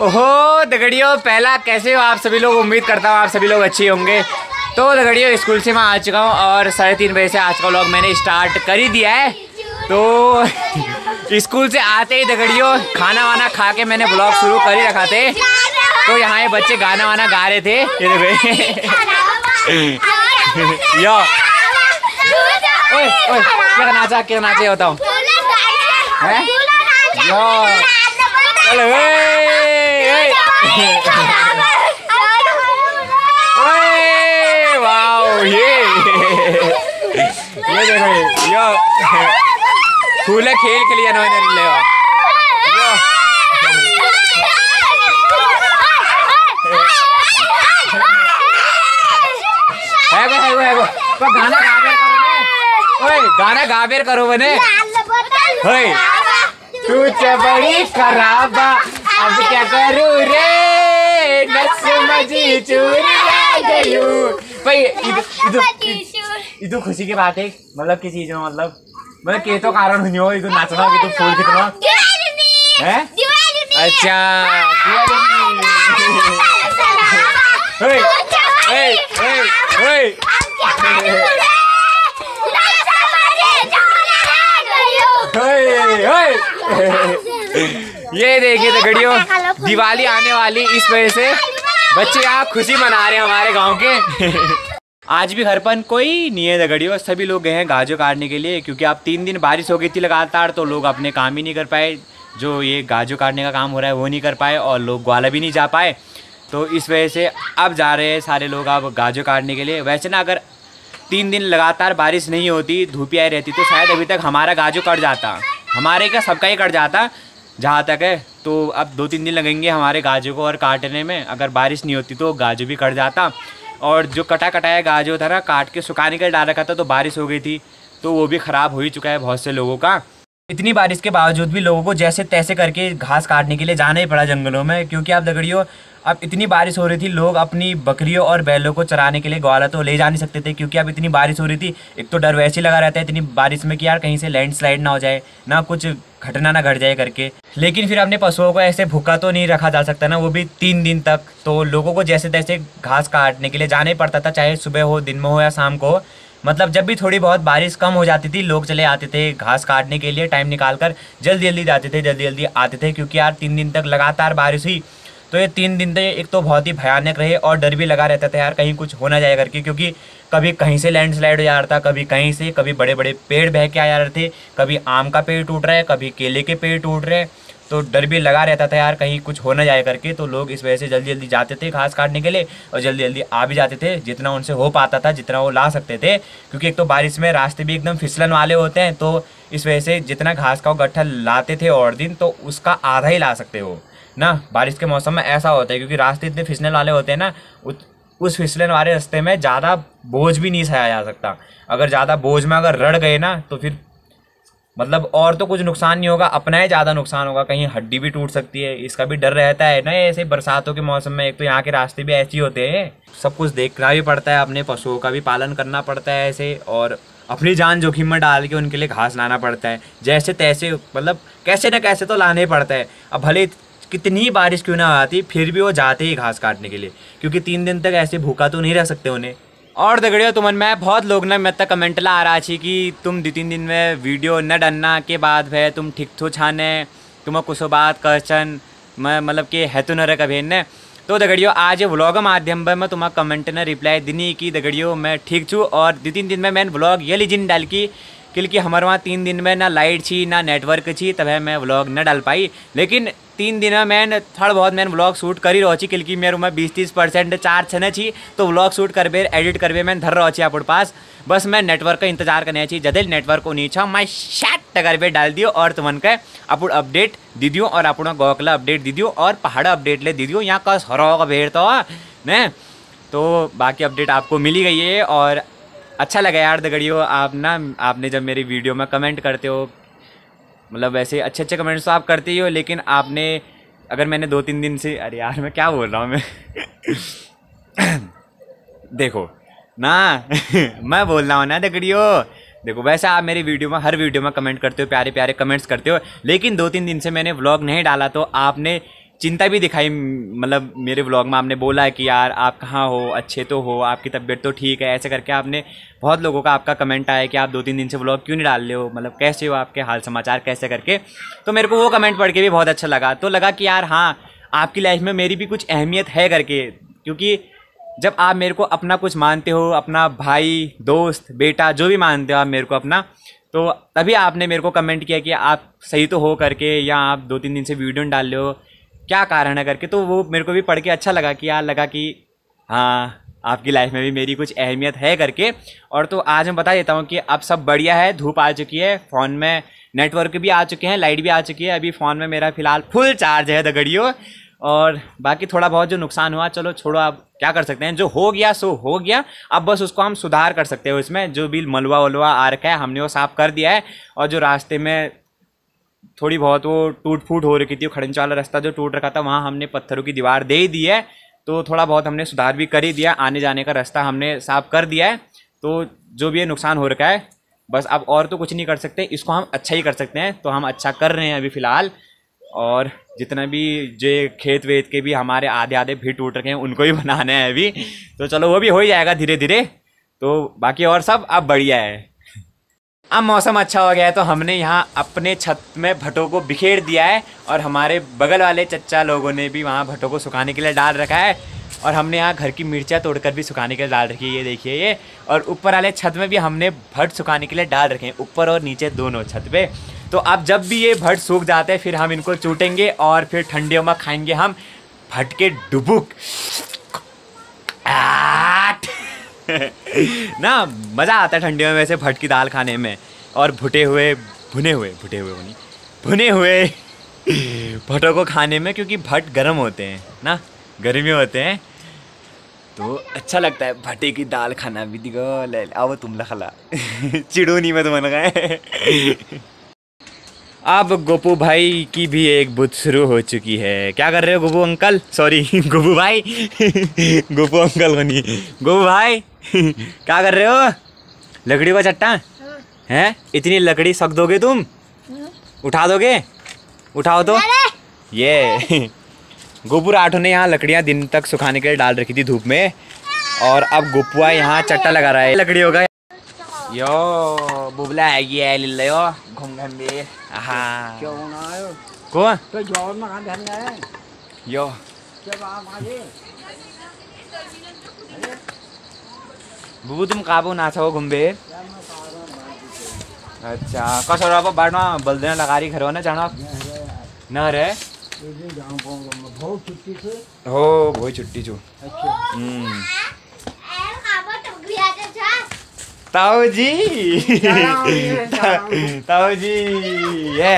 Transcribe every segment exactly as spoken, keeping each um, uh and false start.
ओहो दगड़ियों, पहला कैसे हो आप सभी लोग। उम्मीद करता हूँ आप सभी लोग अच्छे होंगे। तो दगड़ियों स्कूल से मैं आ चुका हूँ और साढ़े तीन बजे से आज का व्लॉग मैंने स्टार्ट कर ही दिया है। तो स्कूल से आते ही दगड़ियों खाना वाना खा के मैंने व्लॉग शुरू कर ही रखा थे। तो यहाँ ये बच्चे गाना वाना गा रहे थे। ये देखो यो ओए ओए क्या नाचा क्या नाचे बताओ हैं यो चलो ओए वाओ ये ये देखो यो फूले खेल के लिए नोने ले यो है गो है गो है गो तो गाना गाबेर करो ने ओए गाना गाबेर करो बने ओए तू बड़ी खराबा अब क्या करूँ रे नस मजी चूरी गयू भाई इधर खुशी की बात है। मतलब किस चीज में मतलब मतलब के तो कारण नहीं हो इधर नाचना कि तू फूल कितना है। अच्छा ओए ओए ओए ओए ये देखिए दगड़ियों दिवाली आने वाली इस वजह से बच्चे यहाँ खुशी मना रहे हैं हमारे गांव के। आज भी घर पर कोई नहीं है दगड़ियों, सभी लोग गए हैं गाजर काटने के लिए क्योंकि अब तीन दिन बारिश हो गई थी लगातार तो लोग अपने काम ही नहीं कर पाए। जो ये गाजर काटने का काम हो रहा है वो नहीं कर पाए और लोग ग्वाला भी नहीं जा पाए। तो इस वजह से अब जा रहे हैं सारे लोग अब गाजर काटने के लिए। वैसे ना अगर तीन दिन लगातार बारिश नहीं होती धूप आई रहती तो शायद अभी तक हमारा गाजर कट जाता, हमारे का सबका ही कट जाता जहाँ तक है। तो अब दो तीन दिन लगेंगे हमारे गाजर को और काटने में। अगर बारिश नहीं होती तो गाजर भी कट जाता और जो कटा कटाया गाजर था ना काट के सुखाने के डाल रखा था तो बारिश हो गई थी तो वो भी ख़राब हो ही चुका है बहुत से लोगों का। इतनी बारिश के बावजूद भी लोगों को जैसे तैसे करके घास काटने के लिए जाना ही पड़ा जंगलों में क्योंकि आप दगड़ियों अब इतनी बारिश हो रही थी लोग अपनी बकरियों और बैलों को चराने के लिए ग्वाला तो ले जा नहीं सकते थे क्योंकि अब इतनी बारिश हो रही थी। एक तो डर वैसे ही लगा रहता है इतनी बारिश में कि यार कहीं से लैंडस्लाइड ना हो जाए ना कुछ घटना ना घट जाए करके। लेकिन फिर अपने पशुओं को ऐसे भूखा तो नहीं रखा जा सकता ना, वो भी तीन दिन तक। तो लोगों को जैसे तैसे घास काटने के लिए जाना ही पड़ता था, चाहे सुबह हो दिन में हो या शाम को हो। मतलब जब भी थोड़ी बहुत बारिश कम हो जाती थी लोग चले आते थे घास काटने के लिए, टाइम निकाल कर जल्दी जल्दी जाते थे जल्दी जल्दी आते थे क्योंकि यार तीन दिन तक लगातार बारिश हुई। तो ये तीन दिन तक एक तो बहुत ही भयानक रहे और डर भी लगा रहता था यार कहीं कुछ हो ना जाए करके क्योंकि कभी कहीं से लैंडस्लाइड हो जा रहा था, कभी कहीं से, कभी बड़े बड़े पेड़ बह के आ जा रहे थे, कभी आम का पेड़ टूट रहा है, कभी केले के पेड़ टूट रहे। तो डर भी लगा रहता था यार कहीं कुछ हो ना जाए करके। तो लोग इस वजह से जल्दी जल्दी जाते थे घास काटने के लिए और जल्दी जल्दी आ भी जाते थे जितना उनसे हो पाता था जितना वो ला सकते थे क्योंकि एक तो बारिश में रास्ते भी एकदम फिसलन वाले होते हैं। तो इस वजह से जितना घास का गट्ठा लाते थे और दिन तो उसका आधा ही ला सकते हो ना। बारिश के मौसम में ऐसा होता है क्योंकि रास्ते इतने फिसलन वाले होते हैं ना, उस फिसलन वाले रास्ते में ज़्यादा बोझ भी नहीं सहाया जा सकता। अगर ज़्यादा बोझ में अगर रड़ गए ना तो फिर मतलब और तो कुछ नुकसान नहीं होगा, अपना ही ज़्यादा नुकसान होगा, कहीं हड्डी भी टूट सकती है। इसका भी डर रहता है ना ऐसे बरसातों के मौसम में। एक तो यहाँ के रास्ते भी ऐसे ही होते हैं, सब कुछ देखना भी पड़ता है, अपने पशुओं का भी पालन करना पड़ता है ऐसे और अपनी जान जोखिम में डाल के उनके लिए घास लाना पड़ता है जैसे तैसे। मतलब कैसे न कैसे तो लाना ही पड़ता है। अब भले कितनी बारिश क्यों ना आती फिर भी वो जाते ही घास काटने के लिए क्योंकि तीन दिन तक ऐसे भूखा तो नहीं रह सकते उन्हें। और दगड़ियों तुमन में बहुत लोग ना मैं तक कमेंट ला आ रहा छी कि तुम दो तीन दिन में वीडियो न डनना के बाद है तुम ठीक थो छाने तुम कुछ बात क्वेश्चन मैं मतलब कि है तो न रह कभी ने। तो दगड़ियों आज व्लॉग माध्यम पर मैं तुम्हारा कमेंट ने रिप्लाई दिनी कि दगड़ियों मैं ठीक छूँ और दो तीन दिन में मैंने व्लॉग ये लीजिन डाल की क्योंकि हमारे वहाँ तीन दिन में ना लाइट छी ना नेटवर्क छी तब मैं व्लॉग न डाल पाई। लेकिन तीन दिन में मैंने थोड़ा बहुत मैंने व्लॉग शूट कर ही रही क्योंकि मेरे में बीस तीस परसेंट चार्ज छने छी तो व्लॉग शूट करबे एडिट करबे मैंने धर रही आप पास। बस मैं नेटवर्क का इंतजार करने चाहिए जदे नेटवर्क को नीचा मैं शैट करबे डाल दियो और तुमन के अपन अपडेट दी दियो और अपना गोकला अपडेट दी दियो और पहाड़ अपडेट ले दी दियो। यहाँ का हरो का भेड़ तो ने तो बाकी अपडेट आपको मिली गई है और अच्छा लगा यार दगड़ियों आप ना आपने जब मेरी वीडियो में कमेंट करते हो मतलब वैसे अच्छे अच्छे कमेंट्स तो आप करते ही हो लेकिन आपने अगर मैंने दो तीन दिन से अरे यार मैं क्या बोल रहा हूँ मैं देखो ना मैं बोल रहा हूँ ना दगड़ियों देखो वैसे आप मेरी वीडियो में हर वीडियो में कमेंट करते हो प्यारे प्यारे कमेंट्स करते हो लेकिन दो तीन दिन से मैंने व्लॉग नहीं डाला तो आपने चिंता भी दिखाई, मतलब मेरे व्लॉग में आपने बोला है कि यार आप कहाँ हो, अच्छे तो हो, आपकी तबीयत तो ठीक है, ऐसे करके आपने बहुत लोगों का आपका कमेंट आया कि आप दो तीन दिन से व्लॉग क्यों नहीं डाल रहे हो, मतलब कैसे हो, आपके हाल समाचार कैसे करके। तो मेरे को वो कमेंट पढ़ के भी बहुत अच्छा लगा। तो लगा कि यार हाँ, आपकी लाइफ में मेरी भी कुछ अहमियत है करके, क्योंकि जब आप मेरे को अपना कुछ मानते हो, अपना भाई, दोस्त, बेटा, जो भी मानते हो आप मेरे को अपना, तो तभी आपने मेरे को कमेंट किया कि आप सही तो हो करके, या आप दो तीन दिन से वीडियो नहीं डाल रहे हो, क्या कारण है करके। तो वो मेरे को भी पढ़ के अच्छा लगा कि यार लगा कि हाँ, आपकी लाइफ में भी मेरी कुछ अहमियत है करके। और तो आज मैं बता देता हूँ कि अब सब बढ़िया है, धूप आ चुकी है, फ़ोन में नेटवर्क भी आ चुके हैं, लाइट भी आ चुकी है, अभी फ़ोन में मेरा फ़िलहाल फुल चार्ज है दगड़ियों। और बाकी थोड़ा बहुत जो नुकसान हुआ, चलो छोड़ो, आप क्या कर सकते हैं, जो हो गया सो हो गया। अब बस उसको हम सुधार कर सकते हो, इसमें जो भी मलबा वलवा आ रखा है हमने वो साफ़ कर दिया है। और जो रास्ते में थोड़ी बहुत वो टूट फूट हो रखी थी, वो खड़ंचा वाला रास्ता जो टूट रखा था, वहाँ हमने पत्थरों की दीवार दे ही दी है, तो थोड़ा बहुत हमने सुधार भी कर ही दिया, आने जाने का रास्ता हमने साफ़ कर दिया है। तो जो भी ये नुकसान हो रखा है, बस अब और तो कुछ नहीं कर सकते, इसको हम अच्छा ही कर सकते हैं, तो हम अच्छा कर रहे हैं अभी फ़िलहाल। और जितना भी जो खेत वेत के भी हमारे आधे आधे भी टूट रखे हैं, उनको भी बनाने हैं अभी, तो चलो वो भी हो ही जाएगा धीरे धीरे। तो बाकी और सब अब बढ़िया है। अब मौसम अच्छा हो गया है, तो हमने यहाँ अपने छत में भट्टों को बिखेर दिया है, और हमारे बगल वाले चच्चा लोगों ने भी वहाँ भट्टों को सुखाने के लिए डाल रखा है। और हमने यहाँ घर की मिर्चा तोड़कर भी सुखाने के लिए डाल रखी है, ये देखिए ये। और ऊपर वाले छत में भी हमने भट्ट सुखाने के लिए डाल रखे हैं, ऊपर और नीचे दोनों छत पे। तो अब जब भी ये भट्ट सूख जाते हैं, फिर हम इनको चूटेंगे और फिर ठंडियों में खाएंगे हम भट्ट के डुबुक ना। मज़ा आता है ठंडियों में वैसे भट्ट की दाल खाने में, और भुटे हुए भुने हुए भुटे हुए नहीं भुने हुए भट्टों को खाने में, क्योंकि भट्ट गर्म होते हैं ना, गर्मी होते हैं, तो अच्छा लगता है भट्टे की दाल खाना भी। दिखो ले आओ तुम लखला चिड़ू नहीं मैं तुम गए। अब गोपू भाई की भी एक बुध शुरू हो चुकी है। क्या कर रहे हो गोपू अंकल, सॉरी गोपू भाई गोपू अंकल को नहीं, गोपू भाई क्या कर रहे हो? लकड़ी का चट्टा हैं? इतनी लकड़ी सक दोगे तुम? उठा दोगे? उठाओ तो। ये गोपू राठौर ने यहाँ लकड़ियाँ दिन तक सुखाने के लिए डाल रखी थी धूप में, और अब गोपुआ यहाँ चट्टा लगा रहा है लकड़ी होगा। यो बुबला है ये ले लो घूम घूम भी। हाँ क्यों ना आयो को तो जॉब में कहां ध्यान है यो जब आप आगे बुबू तुम काबू ना छो घूमबे। अच्छा कसो रहो बाड़मा बलदेना लगारी घरो ना जानो ना रे बहुत छुट्टी से हो बहुत छुट्टी छु। अच्छा हम्म ताऊ जी ताऊ जी ये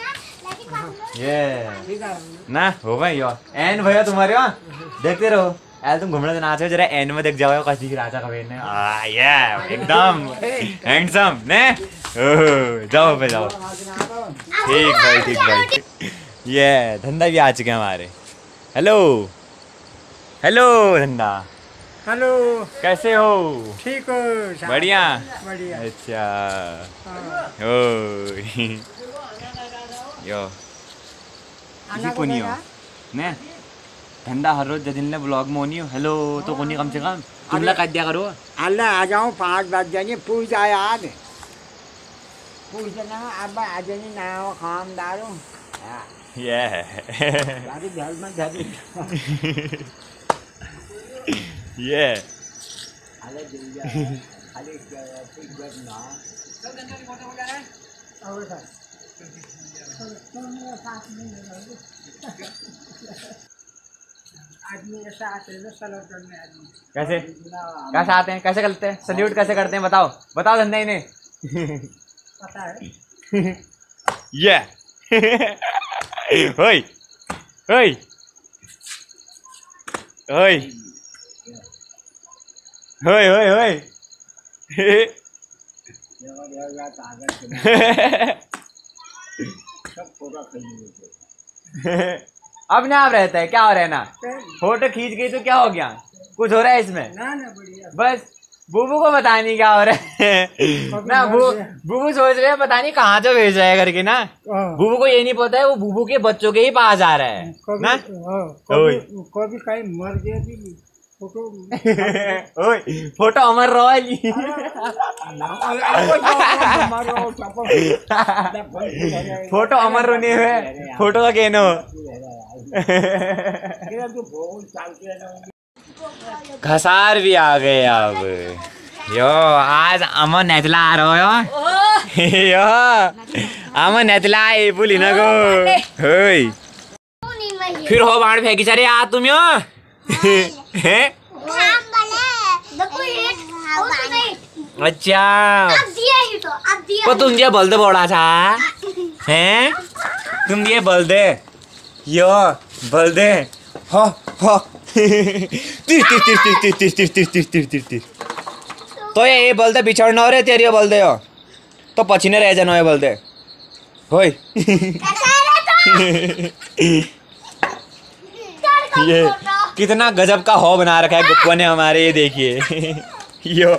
ये ना हो भाई यो एन भैया तुम्हारे वहाँ देखते रहो यार, तुम घूमने देना आते हो जरा एन में देख जाओ कस दिख राजा कबीर ने। आ ये एकदम हैंडसम ने ओह जाओ पे जाओ। ठीक भाई ठीक भाई। ये धंधा भी आ चुके हैं हमारे। हेलो हेलो धंधा हेलो कैसे हो? ठीक हो? बढ़िया बढ़िया। अच्छा ओ यो किसी को नहीं हो ने धंधा हर रोज दिन ब्लॉग में होनी हो। हेलो तो कोनी कम से कम तुम लोग दिया करो। अल्लाह आ जाऊँ पाँच बज जाएंगे पूछ आए आज पूछना अब आ जाएंगे ना खाम दारू ये ये कैसे कैसे आते हैं, कैसे करते हैं, सल्यूट कैसे करते हैं बताओ बताओ धंधा इन्हें पता है। ये ओए ओए ओए ओए ओए ओए अब ना आप रहता है क्या हो रहा है ना, फोटो खींच गई तो क्या हो गया, कुछ हो रहा है इसमें? ना ना बढ़िया। बस बुबू को पता नहीं क्या हो रहा है ना। बुबू सोच रहे हैं पता नहीं कहाँ से भेज रहा है करके ना। बुबू को ये नहीं पता है वो बुबू के बच्चों के ही पास आ रहा है ना। कभी कहीं मर गया भी फोटो ओए photo Amar royal photo Amar रोने हुए फोटो का कहनो घसार भी आ गए अब। यो आज अमर नेतला आ रहा हो यो अमर नेतला है बोली ना को होय फिर हो बाण फेंकी चले आ तुम यो हैं अच्छा तो तुम ये बोल दे बोला था हैं तुम ये बोल दे यो बोल दे हो हो तिर तिर तिर तिर तिर तिर तिर तिर तिर तिर तिर तो ये बोल दे बिछड़ न रे तेरी बोल दे हो तो पछीने रह जानो ये बोल दे होय ये कितना गजब का हो बना रखा है गुप्पो ने हमारे। ये देखिए यो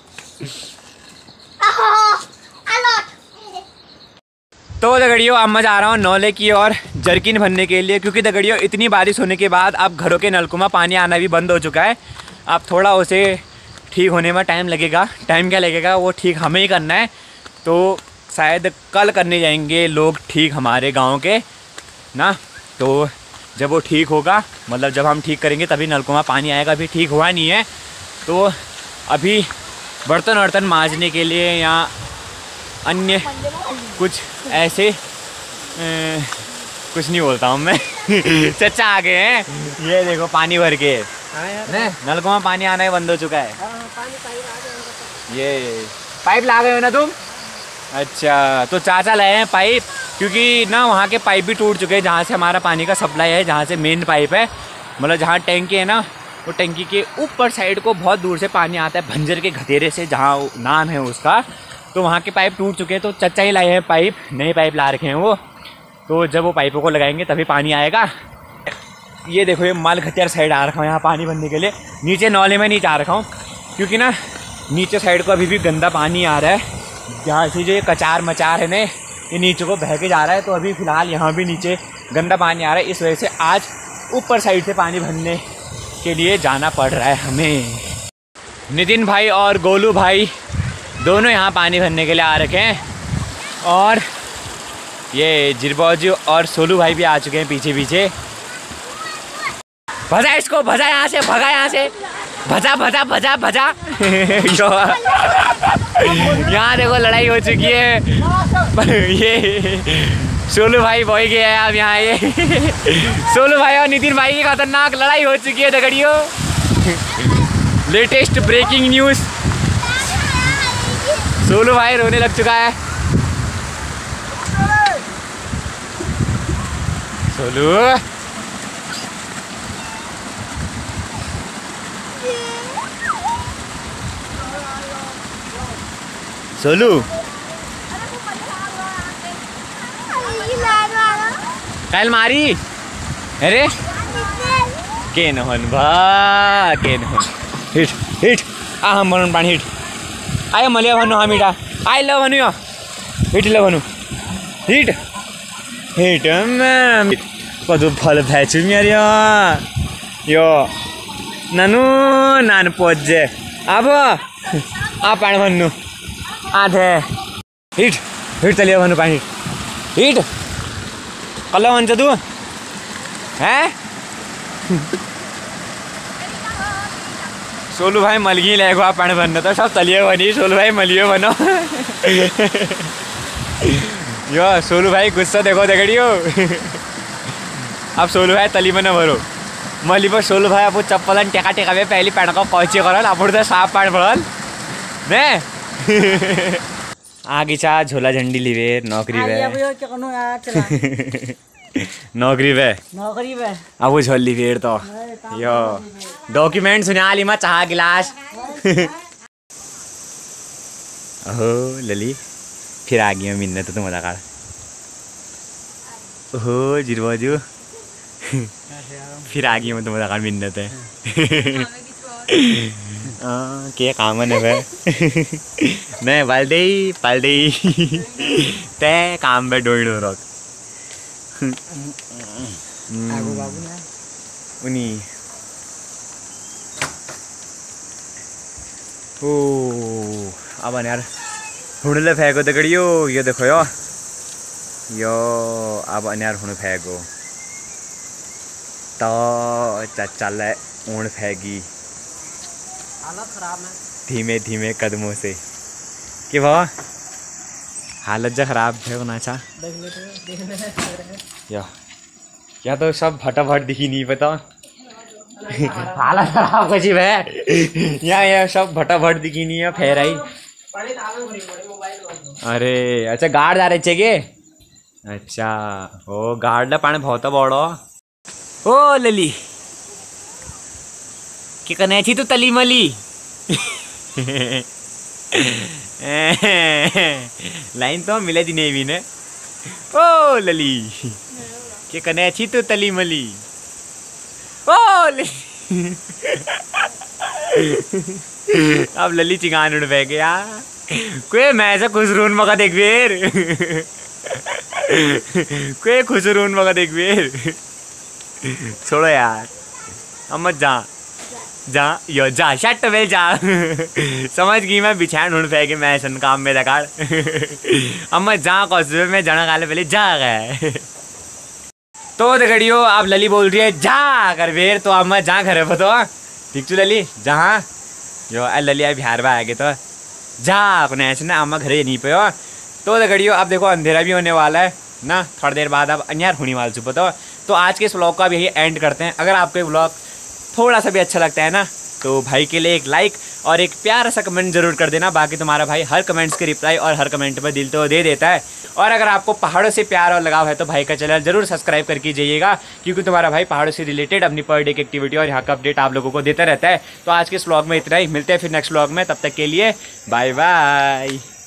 तो दगड़ियों अब मैं जा रहा हूँ नौले की और जरकिन भरने के लिए, क्योंकि दगड़ियों इतनी बारिश होने के बाद अब घरों के नलकों में पानी आना भी बंद हो चुका है। अब थोड़ा उसे ठीक होने में टाइम लगेगा। टाइम क्या लगेगा वो ठीक हमें ही करना है। तो शायद कल करने जाएंगे लोग ठीक हमारे गांव के ना। तो जब वो ठीक होगा मतलब जब हम ठीक करेंगे तभी नलकों में पानी आएगा। अभी ठीक हुआ नहीं है तो अभी बर्तन वर्तन मांजने के लिए या अन्य कुछ ऐसे ए, कुछ नहीं बोलता हूँ मैं चचा आ गए हैं। ये देखो पानी भर के नलकों में पानी आना ही बंद हो चुका है। ये पाइप ला गए हो ना तुम? अच्छा तो चाचा लाए हैं पाइप, क्योंकि ना वहाँ के पाइप भी टूट चुके हैं जहाँ से हमारा पानी का सप्लाई है, जहाँ से मेन पाइप है मतलब जहाँ टैंकी है ना वो टैंकी के ऊपर साइड को बहुत दूर से पानी आता है भंजर के घतेरे से जहाँ नाम है उसका। तो वहाँ के पाइप टूट चुके हैं तो चचा ही लाए हैं पाइप, नए पाइप ला रखे हैं वो। तो जब वो पाइपों को लगाएंगे तभी पानी आएगा। ये देखो ये माल घतियार साइड आ रखा हूँ यहाँ पानी भरने के लिए। नीचे नौले में नहीं जा रखा हूँ क्योंकि ना नीचे साइड को अभी भी गंदा पानी आ रहा है। जहाँ से जो ये कचार मचार है ना ये नीचे को बह के जा रहा है। तो अभी फ़िलहाल यहाँ भी नीचे गंदा पानी आ रहा है, इस वजह से आज ऊपर साइड से पानी भरने के लिए जाना पड़ रहा है हमें। नितिन भाई और गोलू भाई दोनों यहाँ पानी भरने के लिए आ रखे हैं और ये जिरबौजू और सोलू भाई भी आ चुके हैं पीछे पीछे। भजा इसको, भजा यहाँ से, भगा यहाँ से, भजा भजा भजा भजा यहाँ देखो लड़ाई हो चुकी है। ये सोलू भाई बॉय गया है अब यहाँ। ये सोलू भाई और नितिन भाई की खतरनाक लड़ाई हो चुकी है दगड़ियों। लेटेस्ट ब्रेकिंग न्यूज़, सोलू भाई रोने लग चुका है। सोलू सोलू कल मारी अरे के नहन भा के नहन हिट हिट आ हम मनन पानी हिट आयो मलिया भन्नु हामीटा आइ ल भन्नु यो हिट ल भन्नु हिट हिट म कदु फल भ्याछु मेरो यो नानु नानु पोजे अब आ पानी भन्नु आधे हिट हिट चलियो भन्नु पानी हिट कल्ला भन्छ तू हैं? सोलू भाई मलगी ल्याएको आप पानी भन्न त सब चलियो भने सोलू भाई मलियो भनो। यो सोलू भाई गुस्सा देखो दगड़ियो। अब सोलू भाई तली में न भरो मली पर सोलू भाई अब चप्पल टेका टेका में पहली पैण को कौची करल अब तो साफ पानी भरल ने आगे चा झोला झंडी लिवे नौकरी वे नौकरी वे नौकरी वे अब वो झोल ली फिर तो यो डॉक्यूमेंट सुना ली मैं चाह गिलास। ओहो लली फिर आ गई मिन्नत तो मजा कर। ओहो जिरबाजू फिर आ गई मैं तो मजा कर मिन्नत है। क्या कामन है वह नहीं बाल्दे पाल्दे ते काम में डोइड हो रख आगो बाबू ना उन्हीं ओ अब यार हुणले फेंको तो कड़ियो ये देखो यो यो अब यार हुण फेंको तो चल ऊण फेंकी हालत खराब है धीमे धीमे कदमों से कि वाह हालत जो खराब है वो नाचा देख लेते देख लेते या या तो सब फटाफट दिखी नहीं पता हालत खराब कची है यहाँ यहाँ सब फटाफट दिखी नहीं है फेर आई अरे अच्छा गार्ड आ रहे चे अच्छा ओ गार्ड पाने बहुत बड़ो ओ लली कि कने थी तू तली मली लाइन तो मिले दी नहीं भी ने ओ लली कि कने थी तू तली मली ओ लली अब लली चिंगान उड़ पे गया कोई मैं से खुसरून मगा देख बेर कोई खुसरून मगा देख बेर छोड़ो यार अब मत जा जा यो जा शट वेल जा समझ गई मैं बिछान ढूंढ फेंके मैं सन काम में दकाड़ अब मैं जा कस्बे में जाना काले पहले जा गए तो दगड़ियो आप लली बोल रही है जा कर बेर तो अब मैं जा घर बतो ठीक चु लली जहाँ यो आ लली आ बिहार में आएगी तो जा अपने ऐसे ना अम्मा घरे नहीं पे हो तो दगड़ियो अब देखो अंधेरा भी होने वाला है ना थोड़ी देर बाद अब अन्यार होने वाला चुप तो तो आज के इस व्लॉग का भी यही एंड करते हैं। अगर आपको ये व्लॉग थोड़ा सा भी अच्छा लगता है ना तो भाई के लिए एक लाइक और एक प्यारा सा कमेंट जरूर कर देना। बाकी तुम्हारा भाई हर कमेंट्स के रिप्लाई और हर कमेंट पर दिल तो दे देता है। और अगर आपको पहाड़ों से प्यार और लगाव है तो भाई का चैनल जरूर सब्सक्राइब करके जाइएगा क्योंकि तुम्हारा भाई पहाड़ों से रिलेटेड अपनी पर डे की एक्टिविटी और यहाँ का अपडेट आप लोगों को देता रहता है। तो आज के इस व्लॉग में इतना ही, मिलते हैं फिर नेक्स्ट व्लॉग में, तब तक के लिए बाय बाय।